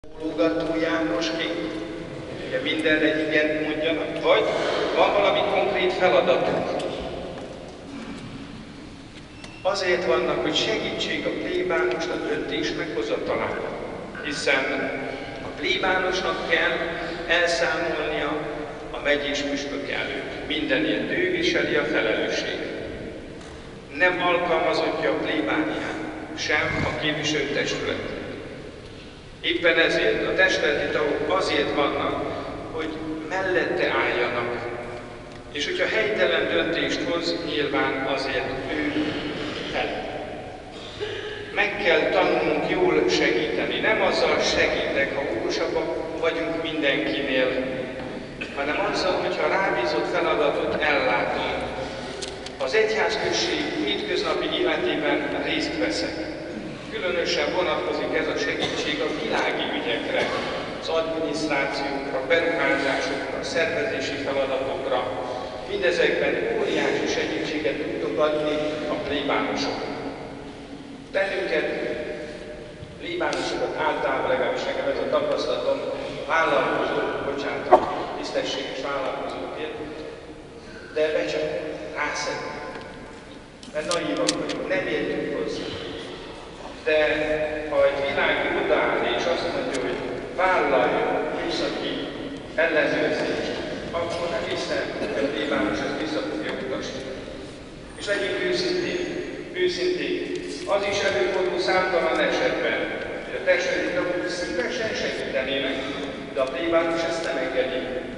Bólogató Jánosként, ugye mindenre igent mondjanak, vagy van valami konkrét feladatunk. Azért vannak, hogy segítség a plébánosnak döntés meghozatalán, hiszen a plébánosnak kell elszámolnia a megyés püspök előtt. Mindenért ő viseli a felelősséget. Nem alkalmazottja a plébánián, sem a képviselőtestület. Éppen ezért a testületi tagok azért vannak, hogy mellette álljanak. És hogyha helytelen döntést hoz, nyilván azért ő fel. Meg kell tanulnunk jól segíteni. Nem azzal segítek, ha okosabbak vagyunk mindenkinél, hanem azzal, hogyha rábízott feladatot ellátom. Az egyházközség hétköznapi életében részt veszek. Különösen vonatkozik ez a segítség a világi ügyekre, az adminisztrációkra, beruházásokra, szervezési feladatokra. Mindezekben óriási segítséget tudtok adni a plébánosoknak. Bennünket, plébánosokat általában, legalábbis nekem ez a tapasztalatom, vállalkozók, bocsánat, tisztességes vállalkozókért, de csak rászedni. Mert naívak vagyunk, nem értünk hozzá. De ha egy világi odaáll és azt mondja, hogy vállaljon műszaki ellenőrzést, akkor nem hiszem, hogy a plébános ezt vissza fogja utasni. És legyünk őszintén, az is előfordul számtalan esetben, hogy a testületi tagok szívesen segítenének, de a plébános ezt nem engedi.